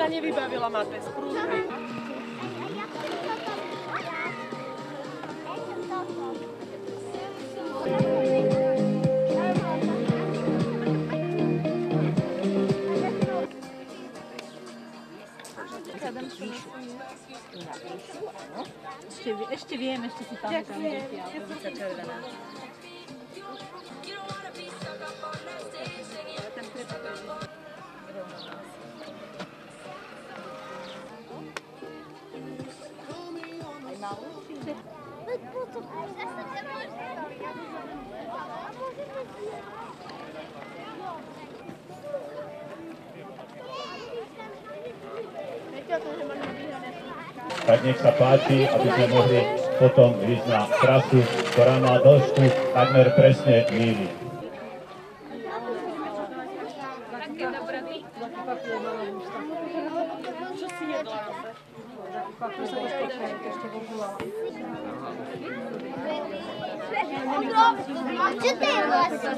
nevybavila ma bez prúžby. Ešte viem, ešte si pamätám deti, ale ulica Červená. Aj na ulici? Tak nech sa páči, aby sme mohli potom ísť na trasu, ktorá má dĺžku takmer presne míľu. Čo to je vlastne?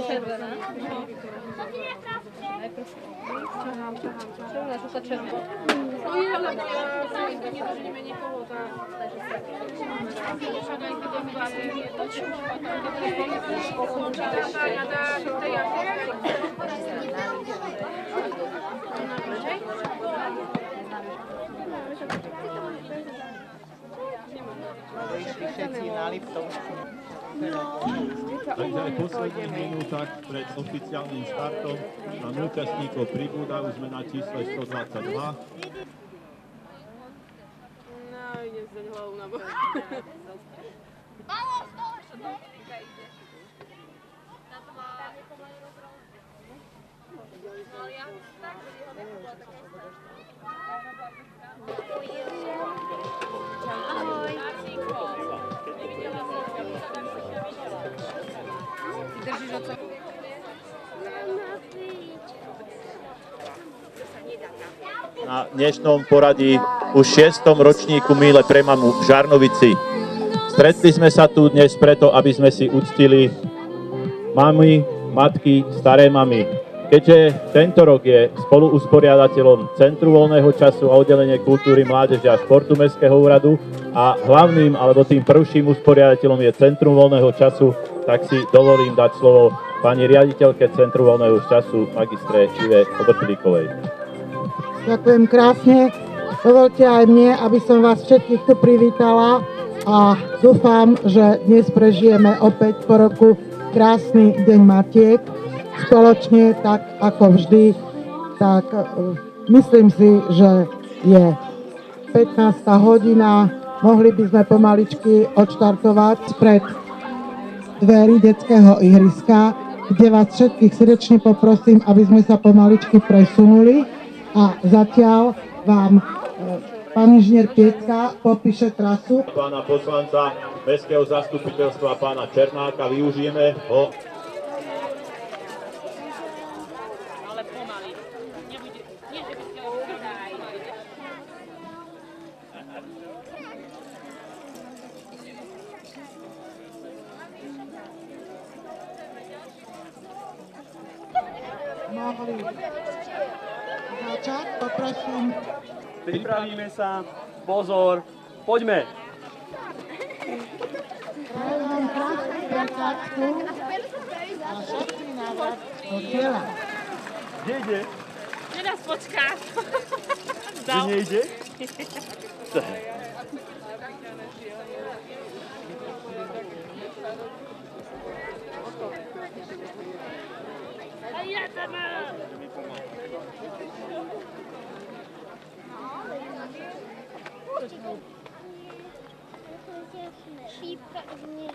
Takže aj v posledných minútach pred oficiálnym štartom nám účastníkov pribúda, už sme na čísle 122. No, idem zdať hlavu na bok. Na dnešnom poradí už 6. ročníku míle pre mamu v Žarnovici. Stretli sme sa tu dnes preto, aby sme si uctili mamy, matky, staré mamy. Keďže tento rok je spoluusporiadateľom Centru voľného času a oddelenie kultúry, mládeže a športu Mestského úradu a hlavným alebo tým prvším usporiadateľom je Centrum voľného času, tak si dovolím dať slovo pani riaditeľke Centru voľného času, magistre Ive Obrtlíkovej. Ďakujem krásne. Dovolte aj mne, aby som vás všetkých tu privítala a dúfam, že dnes prežijeme opäť po roku krásny Deň Matiek. Spoločne, tak ako vždy, tak myslím si, že je 15. hodina, mohli by sme pomaličky odštartovať pred dverí detského ihriska, kde vás všetkých srdečne poprosím, aby sme sa pomaličky presunuli a zatiaľ vám pán inžinier Piecka popíše trasu. Pána poslanca Mestského zastupiteľstva, pána Černáka, využijeme ho. Mohli začať, poprosím. Pripravíme sa, pozor, poďme. Prajem vám krásnu prechádzku a šťastný návrat do cieľa. Kde ide? Kde nás počká? Kde nejde? Šípka změří.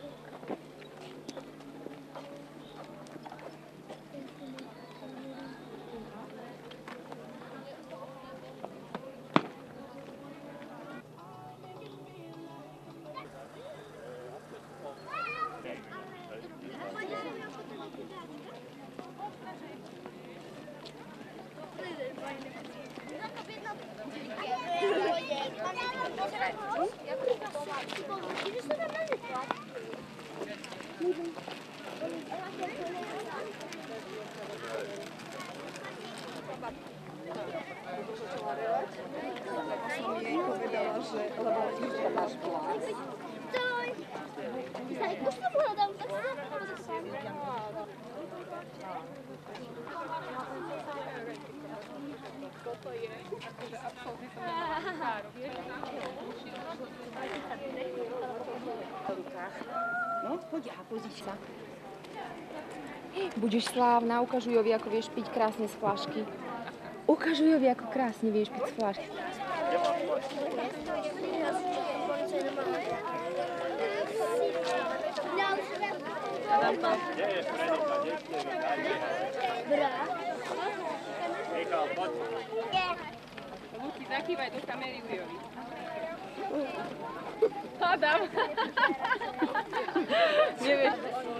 Už to hľadám, tak sa No, poď a pozíš sa. Budeš slávna, ukážu Jovi, ako vieš piť krásne z flašky. Ukážu Jovi, ako krásne vieš piť z flašky. Luky, zakývaj do kamery Ujovi. Adam. Nevieš.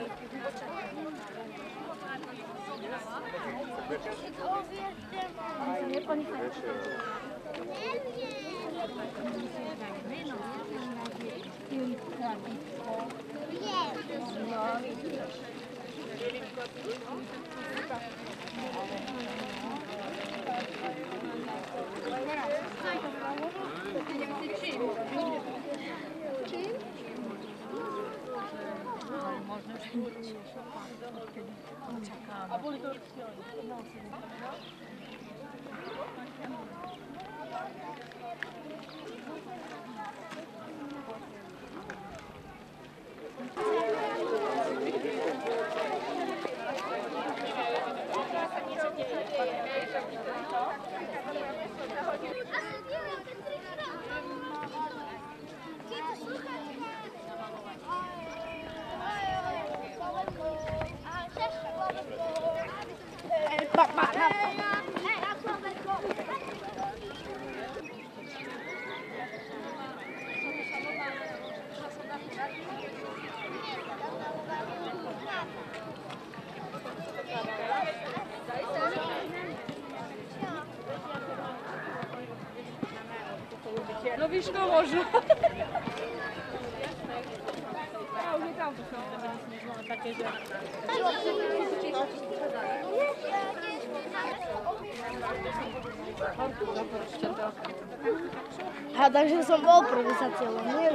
No Vyško možno. Ja už je tam. Také, že... A takže som bol prvý za cieľom, nie?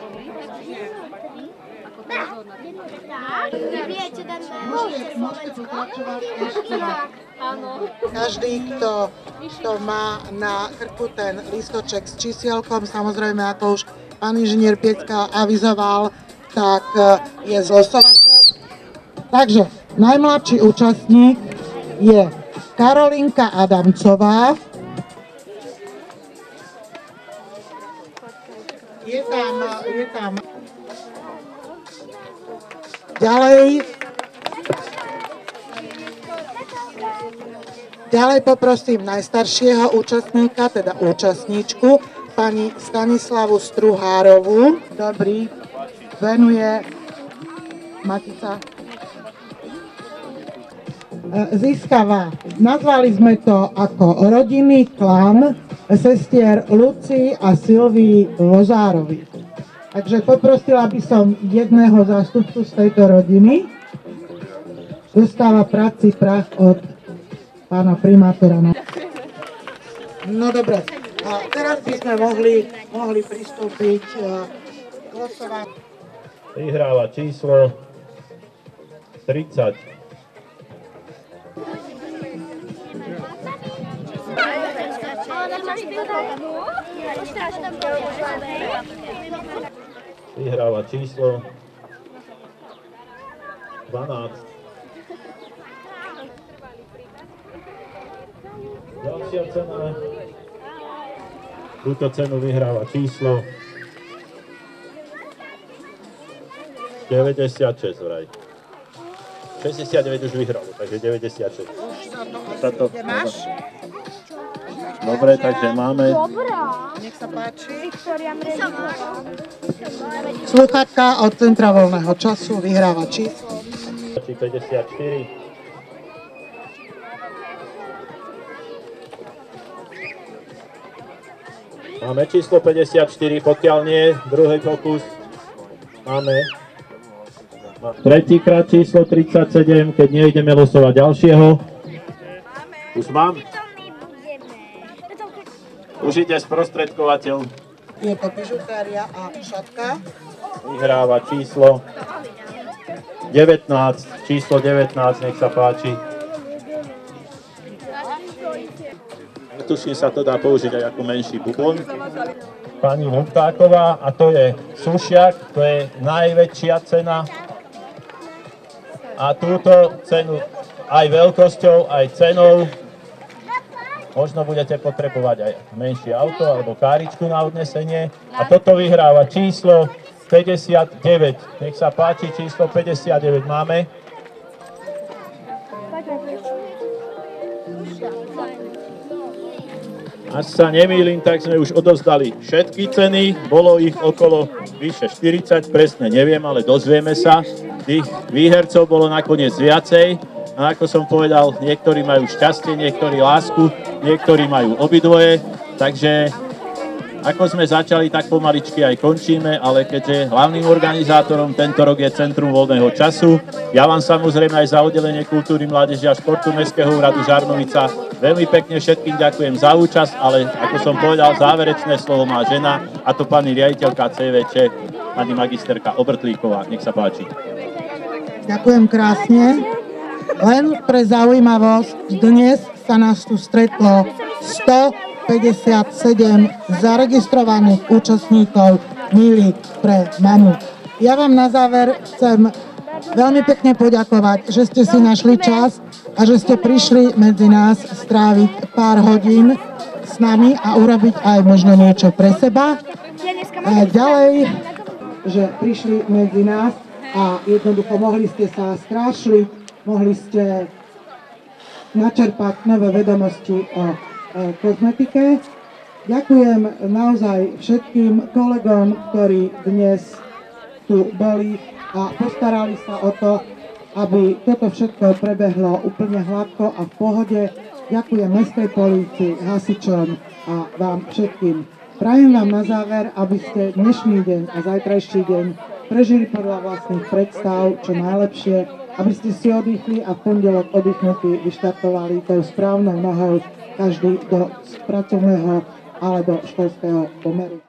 Viete, ten Môžete pokračovať ešte raz. Každý, kto má na krku ten listoček s čísielkom, samozrejme, ako už pán inžinier Piecka avizoval, tak je zlosovačok. Takže najmladší účastník je Karolinka Adamcová. Je tam. Ďalej poprosím najstaršieho účastníka, teda účastníčku, pani Stanislavu Struhárovú. Dobrý, venuje Matica. Získava. Nazvali sme to ako rodinný klan sestier Lucii a Silvii Lozárovi. Takže poprosila by som jedného zástupcu z tejto rodiny. Dostáva práci prach od pána primátora. No dobre, a teraz by sme mohli pristúpiť k hlasovaniu. Vyhráva číslo 30. Vyhráva číslo 12. Ďalšia cena. Túto cenu vyhráva číslo 96 vraj. 69 už vyhralo, takže 96. Kde máš? Dobre, takže máme. Nech sa páči. Sluchátka od Centra voľného času vyhráva číslo 54. Máme číslo 54, pokiaľ nie, druhý pokus. Máme. Tretíkrát číslo 37, keď nejdeme losovať ďalšieho. Už mám. Už ide sprostredkovateľ. Je to bižutéria a šatka. Vyhráva číslo číslo 19, nech sa páči. Tuším, sa to dá použiť aj ako menší bubon. Pani Luptáková, a to je sušiak, to je najväčšia cena. A túto cenu aj veľkosťou, aj cenou, možno budete potrebovať aj menšie auto alebo káričku na odnesenie. A toto vyhráva číslo 59. Nech sa páči, číslo 59 máme. Ak sa nemýlim, tak sme už odovzdali všetky ceny. Bolo ich okolo vyše 40, presne neviem, ale dozvieme sa. Tých výhercov bolo nakoniec viacej. A ako som povedal, niektorí majú šťastie, niektorí lásku, niektorí majú obidvoje. Takže ako sme začali, tak pomaličky aj končíme, ale keďže hlavným organizátorom tento rok je Centrum voľného času, ja vám samozrejme aj za oddelenie kultúry, mládeže a športu Mestského úradu Žarnovica veľmi pekne všetkým ďakujem za účasť, ale ako som povedal, záverečné slovo má žena, a to pani riaditeľka CVČ, pani magisterka Obrtlíková. Nech sa páči. Ďakujem krásne. Len pre zaujímavosť, dnes sa nás tu stretlo 157 zaregistrovaných účastníkov Míly pre mamu. Ja vám na záver chcem veľmi pekne poďakovať, že ste si našli čas a že ste prišli medzi nás stráviť pár hodín s nami a urobiť aj možno niečo pre seba. A ďalej, že prišli medzi nás a jednoducho mohli ste sa skrášliť, mohli ste načerpať nové vedomosti o kozmetike. Ďakujem naozaj všetkým kolegom, ktorí dnes tu boli a postarali sa o to, aby toto všetko prebehlo úplne hladko a v pohode. Ďakujem mestskej polícii, hasičom a vám všetkým. Prajem vám na záver, aby ste dnešný deň a zajtrajší deň prežili podľa vlastných predstav čo najlepšie, aby ste si oddychli a v pondelok oddychnutí vyštartovali tou správnou nohou každý do pracovného alebo školského pomeru.